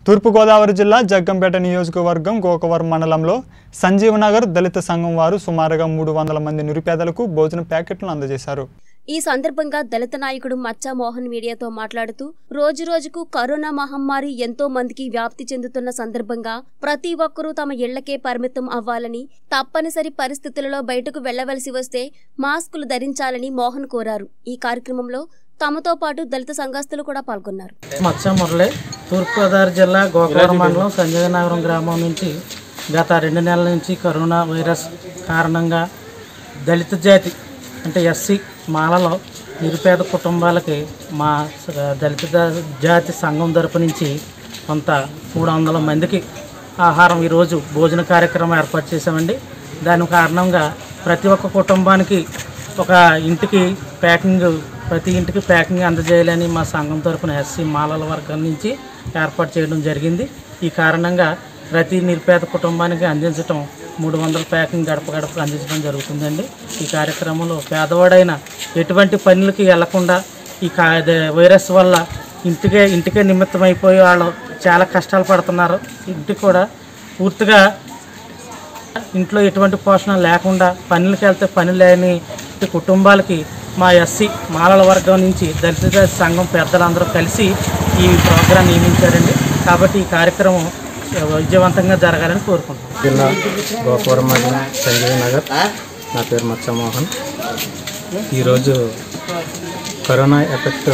తూర్పుగోదావరి జిల్లా జగ్గంపేట నియోజకవర్గం గోకవరం మండలంలో సంజీవనగర్ దళిత సంఘం వారు సుమారుగా 300 మంది నిరుపేదలకు భోజన ప్యాకెట్లను అందజేశారు. ఈ సందర్భంగా దళిత నాయకుడు మచ్చా మోహన్ మీడియాతో మాట్లాడుతూ రోజురోజుకు కరోనా మహమ్మారి ఎంతో మందికి వ్యాప్తి చెందుతున్న సందర్భంగా ప్రతి ఒక్కరూ తమ ఇళ్లకే పరిమితం అవ్వాలని, తప్పనిసరి పరిస్థితులలో బయటకు వెళ్లవలసి వస్తే మాస్కులు ధరించాలని మోహన్ కోరారు. ఈ కార్యక్రమంలో తమతో పాటు దళిత సంఘస్థులు కూడా పాల్గొన్నారు. మచ్చా మురళి, తూర్పుగోదావరి జిల్లా గోకవరం మండలం సంజయనగరం గ్రామం నుంచి గత 2 నెలల నుంచి కరోనా వైరస్ కారణంగా దళిత జాతి అంటే ఎస్సీ మాలలో నిరుపేద కుటుంబాలకి మా దళిత జాతి సంఘం తరపు నుంచి కొంత 300 మందికి ఆహారం ఈరోజు భోజన కార్యక్రమం ఏర్పాటు చేశామండి. దాని కారణంగా ప్రతి ఒక్క కుటుంబానికి ఒక ఇంటికి ప్రతి ఇంటికి ప్యాకింగ్ అందజేయాలని మా సంఘం తరపున ఎస్సీ మాలల వర్గం నుంచి ఏర్పాటు చేయడం జరిగింది. ఈ కారణంగా ప్రతి నిరుపేద కుటుంబానికి అందించడం 300 ప్యాకింగ్ గడప గడపకు అందించడం జరుగుతుందండి. ఈ కార్యక్రమంలో పేదవాడైన ఎటువంటి పనులకి వెళ్లకుండా ఈ వైరస్ వల్ల ఇంటికే నిమిత్తమైపోయి వాళ్ళు చాలా కష్టాలు పడుతున్నారు. ఇంటికి కూడా పూర్తిగా ఇంట్లో ఎటువంటి పోషణ లేకుండా పనులకి వెళ్తే పని లేని కుటుంబాలకి మా ఎస్సీ మాలల వర్గం నుంచి దళిత సంఘం పెద్దలందరూ కలిసి ఈ ప్రోగ్రాం నియమించారండి. కాబట్టి ఈ కార్యక్రమం విజయవంతంగా జరగాలని కోరుకుంటున్నాం. జిల్లా గోకవరం మండలం సంజయనగర్. నా పేరు మచ్చా మోహన్. ఈరోజు కరోనా ఎఫెక్ట్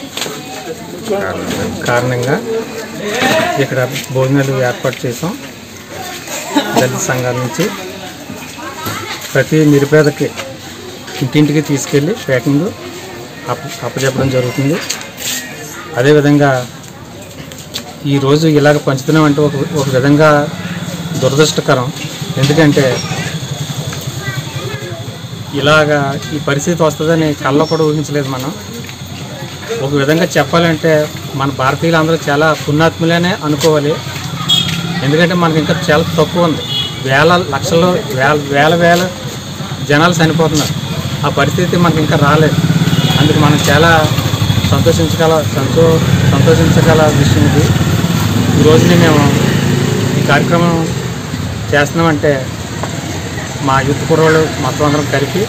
కారణంగా ఇక్కడ భోజనాలు ఏర్పాటు చేసాం. దళిత సంఘాల నుంచి ప్రతి నిరుపేదకి ఇంటింటికి తీసుకెళ్ళి ప్యాకింగ్ అప్పచెప్పడం జరుగుతుంది. అదేవిధంగా ఈరోజు ఇలాగ పంచుతున్నామంటే ఒక విధంగా దురదృష్టకరం. ఎందుకంటే ఇలాగా ఈ పరిస్థితి వస్తుందని కళ్ళలో కూడా ఊహించలేదు మనం. ఒక విధంగా చెప్పాలంటే మన భారతీయులందరూ చాలా పుణ్యాత్ములనే అనుకోవాలి. ఎందుకంటే మనకి ఇంకా చాలా తక్కువ ఉంది. లక్షల్లో వేల జనాలు చనిపోతున్నారు. ఆ పరిస్థితి మనకి ఇంకా రాలేదు. అందుకు మనం చాలా సంతోషించగల విషయం ఇది. ఈరోజుని మేము ఈ కార్యక్రమం చేస్తున్నామంటే మా యూత్ కుర్రోళ్ళు మొత్తం అందరం కలిపి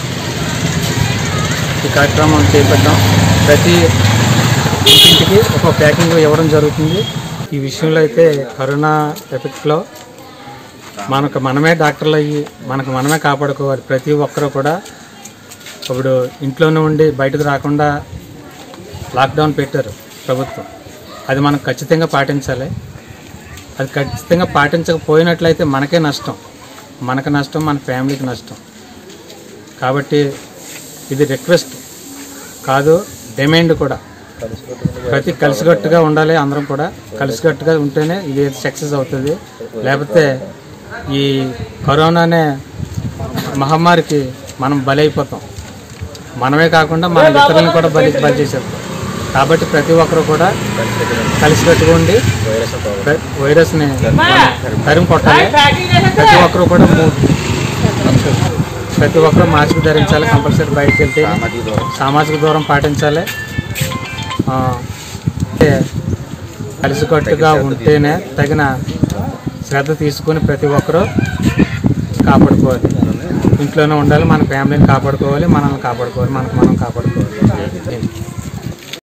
ఈ కార్యక్రమం చేపట్టాం. ప్రతి ఇంటికి ఒక ప్యాకింగ్ ఇవ్వడం జరుగుతుంది. ఈ విషయంలో అయితే కరోనా ఎఫెక్ట్లో మనమే డాక్టర్లు అయ్యి మనమే కాపాడుకోవాలి. ప్రతి ఒక్కరూ కూడా ఇప్పుడు ఇంట్లోనే ఉండి బయటకు రాకుండా లాక్డౌన్ పెట్టారు ప్రభుత్వం. అది మనం ఖచ్చితంగా పాటించాలి. అది ఖచ్చితంగా పాటించకపోయినట్లయితే మనకే నష్టం, మన ఫ్యామిలీకి నష్టం. కాబట్టి ఇది రిక్వెస్ట్ కాదు, డిమాండ్ కూడా. కలిసికట్టుగా ఉండాలి. అందరం కూడా కలిసికట్టుగా ఉంటేనే ఇది సక్సెస్ అవుతుంది. లేకపోతే ఈ కరోనా అనే మహమ్మారికి మనం బలైపోతాం. మనమే కాకుండా మన ఇతరులను కూడా బలి చేసేస్తాం. కాబట్టి ప్రతి ఒక్కరు కూడా కలిసికట్టుగా ఉండి వైరస్ని తరిమి కొట్టాలి. ప్రతి ఒక్కరు మాస్క్ ధరించాలి. కంపల్సరీ బయటకు వెళ్తే సామాజిక దూరం పాటించాలి. కలిసికట్టుగా ఉంటేనే తగిన శ్రద్ధ తీసుకుని ప్రతి ఒక్కరూ కాపాడుకోవాలి. ఇంట్లోనే ఉండాలి. మన ఫ్యామిలీని కాపాడుకోవాలి, మనల్ని కాపాడుకోవాలి, మనం కాపాడుకోవాలి.